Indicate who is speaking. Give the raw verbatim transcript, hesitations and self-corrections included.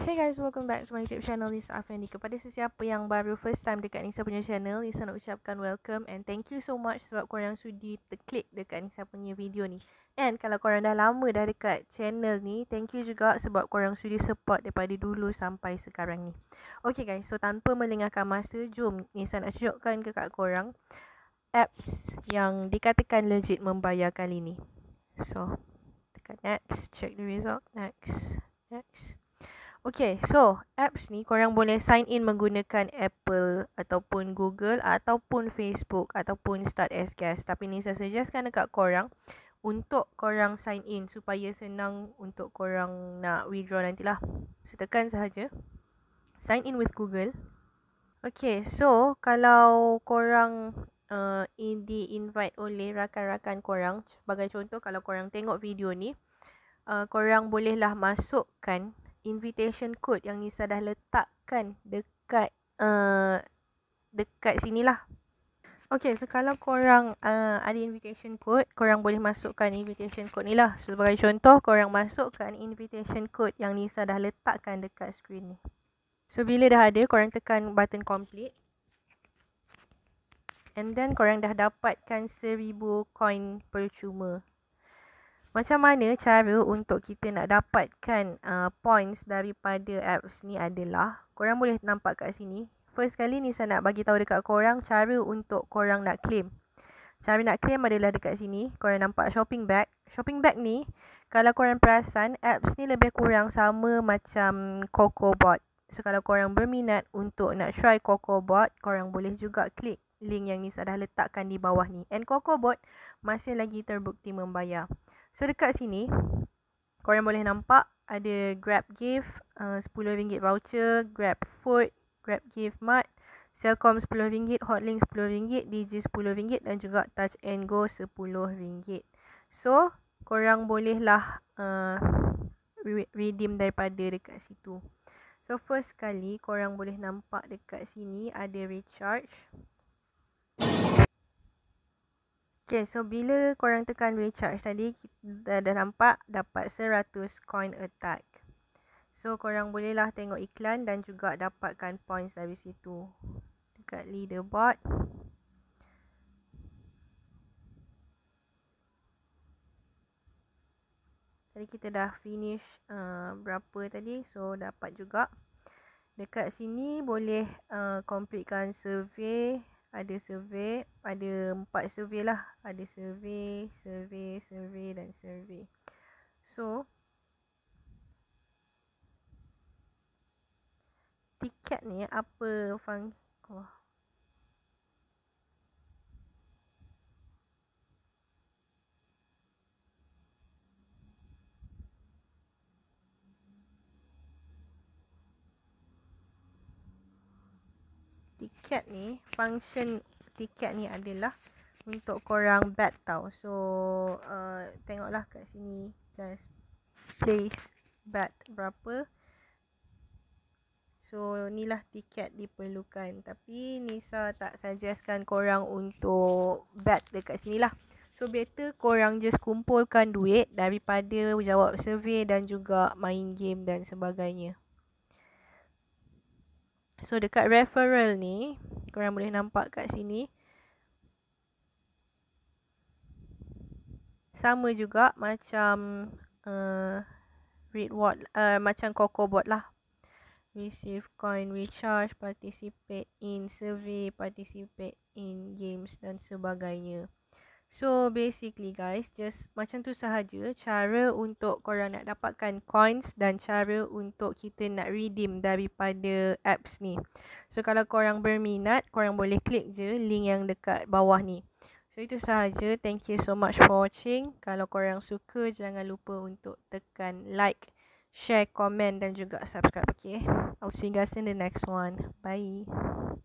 Speaker 1: Hey guys, welcome back to my YouTube channel Nisa Afendi. Kepada sesiapa yang baru first time dekat Nisa punya channel, Nisa nak ucapkan welcome and thank you so much sebab korang sudi terklik dekat Nisa punya video ni. And kalau korang dah lama dah dekat channel ni, thank you juga sebab korang sudi support daripada dulu sampai sekarang ni. Okay guys, so tanpa melengahkan masa, jom Nisa nak tunjukkan ke kat korang apps yang dikatakan legit membayar kali ni. So, tekan next, check the result, next, next. Okay, so apps ni korang boleh sign in menggunakan Apple ataupun Google ataupun Facebook ataupun Start as Guest. Tapi ni saya suggestkan dekat korang untuk korang sign in supaya senang untuk korang nak withdraw nantilah. So tekan sahaja sign in with Google. Okay, so kalau korang uh, di-invite oleh rakan-rakan korang, sebagai contoh kalau korang tengok video ni, uh, korang bolehlah masukkan invitation code yang Nisa dah letakkan dekat uh, dekat sinilah. Okay, so kalau korang uh, ada invitation code, korang boleh masukkan invitation code ni lah. So, sebagai contoh, korang masukkan invitation code yang Nisa dah letakkan dekat screen ni. So, bila dah ada, korang tekan button complete. And then, korang dah dapatkan seribu coin percuma. Macam mana cara untuk kita nak dapatkan uh, points daripada apps ni adalah, korang boleh nampak kat sini. First kali Nisa nak bagi tahu dekat korang cara untuk korang nak claim. Cara nak claim adalah dekat sini. Korang nampak shopping bag. Shopping bag ni, kalau korang perasan, apps ni lebih kurang sama macam CocoBot. So kalau korang berminat untuk nak try CocoBot, korang boleh juga klik link yang Nisa dah letakkan di bawah ni. And CocoBot masih lagi terbukti membayar. So dekat sini, korang boleh nampak ada Grab Gift, uh, sepuluh ringgit voucher, Grab Food, Grab Gift Mart, Cellcom sepuluh ringgit, Hotlink sepuluh ringgit, Digi sepuluh ringgit dan juga Touch and Go sepuluh ringgit. So, korang bolehlah uh, redeem daripada dekat situ. So, first kali korang boleh nampak dekat sini ada recharge. Okay, so bila korang tekan recharge tadi, kita dah nampak dapat seratus coin attack. So, korang bolehlah tengok iklan dan juga dapatkan points dari situ. Dekat leaderboard. Tadi kita dah finish uh, berapa tadi, so dapat juga. Dekat sini boleh uh, completekan survey. Ada survey, ada empat survey lah. Ada survey, survey, survey dan survey. So, tiket ni apa fungsi? Oh. Tiket ni, function tiket ni adalah untuk korang bet tau. So, uh, tengoklah kat sini. Guys, place bet berapa. So, inilah tiket diperlukan. Tapi, Nisa tak suggestkan korang untuk bet dekat sini lah. So, better korang just kumpulkan duit daripada jawab survey dan juga main game dan sebagainya. So, dekat referral ni, korang boleh nampak kat sini. Sama juga macam uh, reward, uh, macam CocoBot lah. Receive coin, recharge, participate in survey, participate in games dan sebagainya. So basically guys, just macam tu sahaja cara untuk korang nak dapatkan coins dan cara untuk kita nak redeem daripada apps ni. So kalau korang berminat, korang boleh klik je link yang dekat bawah ni. So itu sahaja. Thank you so much for watching. Kalau korang suka, jangan lupa untuk tekan like, share, komen dan juga subscribe. Okay, I'll see you guys in the next one. Bye.